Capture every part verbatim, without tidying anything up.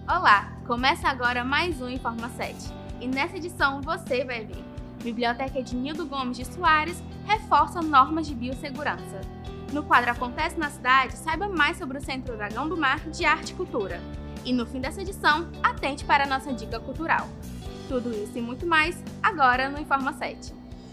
Olá, começa agora mais um Informa sete. E nessa edição você vai ver: Biblioteca Ednildo Gomes de Soares reforça normas de biossegurança. No quadro Acontece na Cidade, saiba mais sobre o Centro Dragão do Mar de Arte e Cultura. E no fim dessa edição, atente para a nossa dica cultural. Tudo isso e muito mais, agora no Informa sete.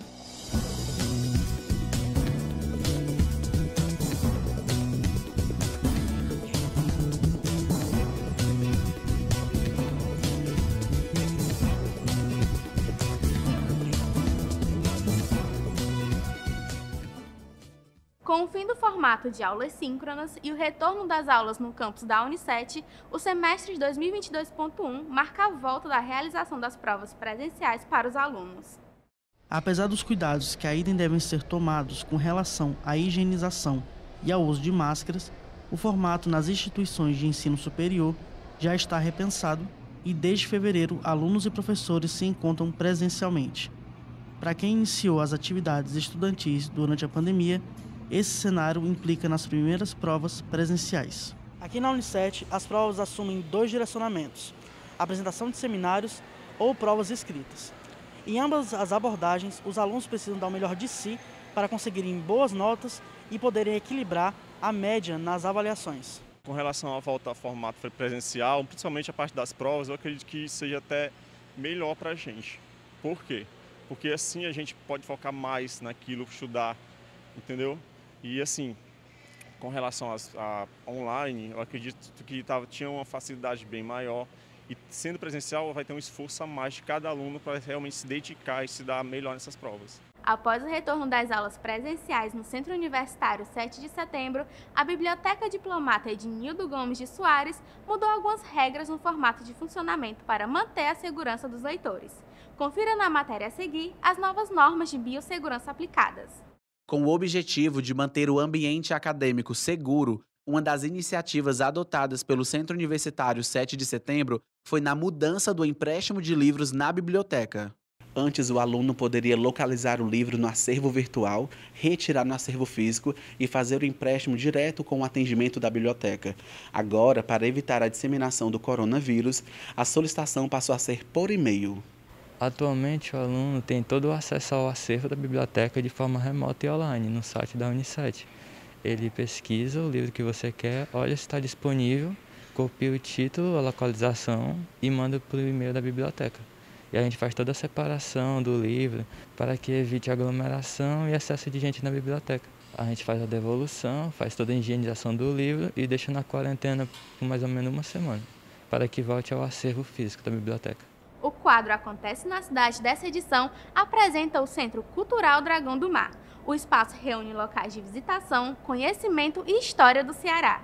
Com o fim do formato de aulas síncronas e o retorno das aulas no campus da Unisete, o semestre de dois mil e vinte e dois ponto um marca a volta da realização das provas presenciais para os alunos. Apesar dos cuidados que ainda devem ser tomados com relação à higienização e ao uso de máscaras, o formato nas instituições de ensino superior já está repensado e desde fevereiro alunos e professores se encontram presencialmente. Para quem iniciou as atividades estudantis durante a pandemia, esse cenário implica nas primeiras provas presenciais. Aqui na Unisete, as provas assumem dois direcionamentos: apresentação de seminários ou provas escritas. Em ambas as abordagens, os alunos precisam dar o melhor de si para conseguirem boas notas e poderem equilibrar a média nas avaliações. Com relação à volta ao formato presencial, principalmente a parte das provas, eu acredito que seja até melhor para a gente. Por quê? Porque assim a gente pode focar mais naquilo, estudar, entendeu? E assim, com relação a, a online, eu acredito que tava, tinha uma facilidade bem maior. E sendo presencial, vai ter um esforço a mais de cada aluno para realmente se dedicar e se dar melhor nessas provas. Após o retorno das aulas presenciais no Centro Universitário sete de setembro, a Biblioteca Diplomata Ednildo Gomes de Soares mudou algumas regras no formato de funcionamento para manter a segurança dos leitores. Confira na matéria a seguir as novas normas de biossegurança aplicadas. Com o objetivo de manter o ambiente acadêmico seguro, uma das iniciativas adotadas pelo Centro Universitário sete de setembro foi na mudança do empréstimo de livros na biblioteca. Antes, o aluno poderia localizar o livro no acervo virtual, retirar no acervo físico e fazer o empréstimo direto com o atendimento da biblioteca. Agora, para evitar a disseminação do coronavírus, a solicitação passou a ser por e-mail. Atualmente, o aluno tem todo o acesso ao acervo da biblioteca de forma remota e online, no site da Unisete. Ele pesquisa o livro que você quer, olha se está disponível, copia o título, a localização e manda para o e-mail da biblioteca. E a gente faz toda a separação do livro para que evite aglomeração e excesso de gente na biblioteca. A gente faz a devolução, faz toda a higienização do livro e deixa na quarentena por mais ou menos uma semana, para que volte ao acervo físico da biblioteca. O quadro Acontece na Cidade dessa edição apresenta o Centro Cultural Dragão do Mar. O espaço reúne locais de visitação, conhecimento e história do Ceará.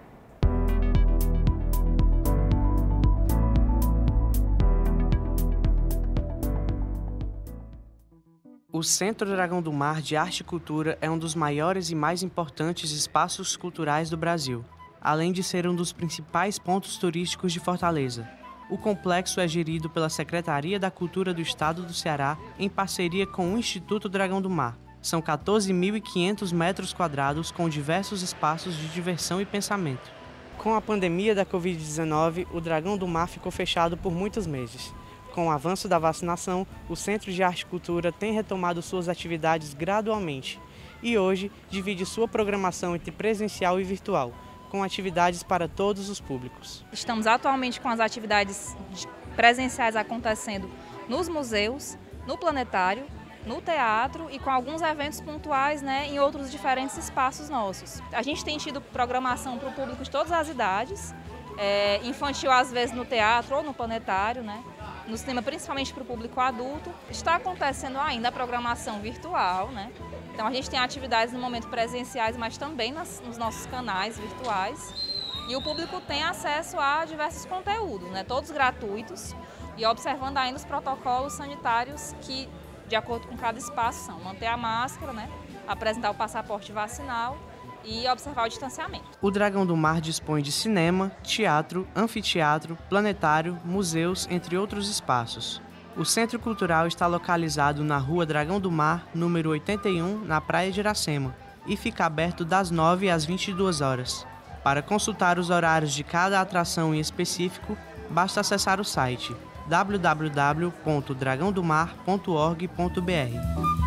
O Centro Dragão do Mar de Arte e Cultura é um dos maiores e mais importantes espaços culturais do Brasil, além de ser um dos principais pontos turísticos de Fortaleza. O complexo é gerido pela Secretaria da Cultura do Estado do Ceará em parceria com o Instituto Dragão do Mar. São quatorze mil e quinhentos metros quadrados com diversos espaços de diversão e pensamento. Com a pandemia da covid dezenove, o Dragão do Mar ficou fechado por muitos meses. Com o avanço da vacinação, o Centro de Arte e Cultura tem retomado suas atividades gradualmente e hoje divide sua programação entre presencial e virtual, com atividades para todos os públicos. Estamos atualmente com as atividades presenciais acontecendo nos museus, no planetário, no teatro e com alguns eventos pontuais, né, em outros diferentes espaços nossos. A gente tem tido programação para o público de todas as idades, é, infantil às vezes no teatro ou no planetário, né, no cinema principalmente para o público adulto. Está acontecendo ainda a programação virtual, né? Então a gente tem atividades no momento presenciais, mas também nas, nos nossos canais virtuais. E o público tem acesso a diversos conteúdos, né? Todos gratuitos e observando ainda os protocolos sanitários que, de acordo com cada espaço, são manter a máscara, né? Apresentar o passaporte vacinal e observar o distanciamento. O Dragão do Mar dispõe de cinema, teatro, anfiteatro, planetário, museus, entre outros espaços. O Centro Cultural está localizado na Rua Dragão do Mar, número oitenta e um, na Praia de Iracema, e fica aberto das nove às vinte e duas horas. Para consultar os horários de cada atração em específico, Basta acessar o site w w w ponto dragão do mar ponto org ponto b r.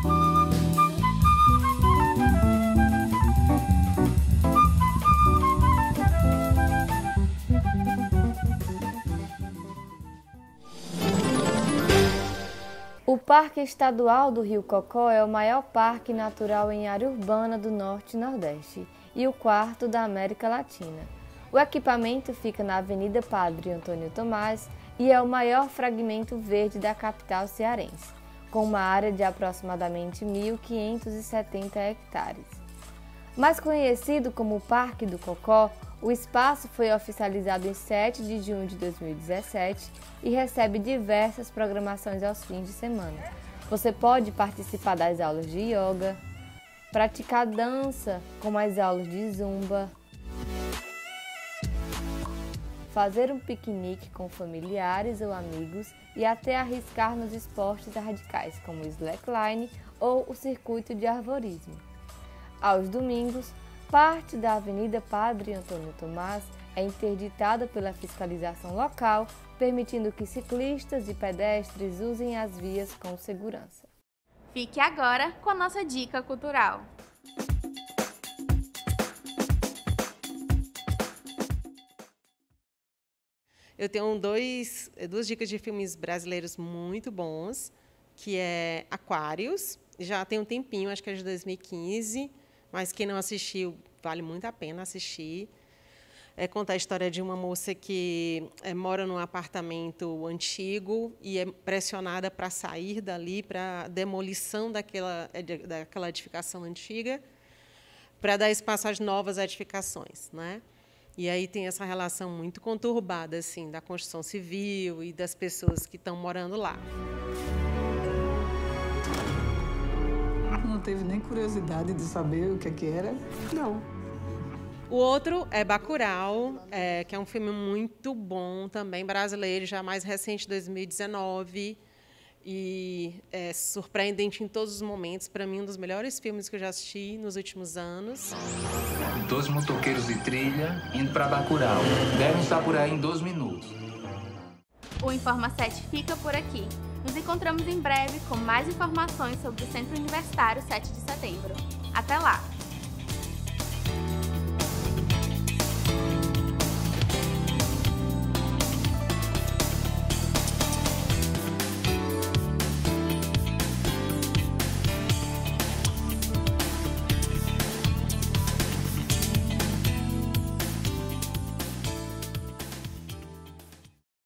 O Parque Estadual do Rio Cocó é o maior parque natural em área urbana do Norte e Nordeste e o quarto da América Latina. O equipamento fica na Avenida Padre Antônio Tomás e é o maior fragmento verde da capital cearense, com uma área de aproximadamente mil quinhentos e setenta hectares. Mais conhecido como Parque do Cocó, o espaço foi oficializado em sete de junho de dois mil e dezessete e recebe diversas programações aos fins de semana. Você pode participar das aulas de yoga, praticar dança, como as aulas de zumba, fazer um piquenique com familiares ou amigos e até arriscar nos esportes radicais, como o slackline ou o circuito de arvorismo. Aos domingos, parte da Avenida Padre Antônio Tomás é interditada pela fiscalização local, permitindo que ciclistas e pedestres usem as vias com segurança. Fique agora com a nossa dica cultural. Eu tenho dois, duas dicas de filmes brasileiros muito bons, que é Aquários, já tem um tempinho, acho que é de dois mil e quinze, mas quem não assistiu, vale muito a pena assistir. É, conta a história de uma moça que é, mora num apartamento antigo e é pressionada para sair dali, para a demolição daquela, daquela edificação antiga, para dar espaço às novas edificações, né? E aí tem essa relação muito conturbada assim, da construção civil e das pessoas que estão morando lá. Não teve nem curiosidade de saber o que, é que era? Não. O outro é Bacurau, é, que é um filme muito bom também, brasileiro, já mais recente, dois mil e dezenove, e é surpreendente em todos os momentos. Para mim, um dos melhores filmes que eu já assisti nos últimos anos. Dois motoqueiros de trilha indo para Bacurau. Devem estar por aí em dois minutos. O Informa sete fica por aqui. Nos encontramos em breve com mais informações sobre o Centro Universitário sete de setembro. Até lá!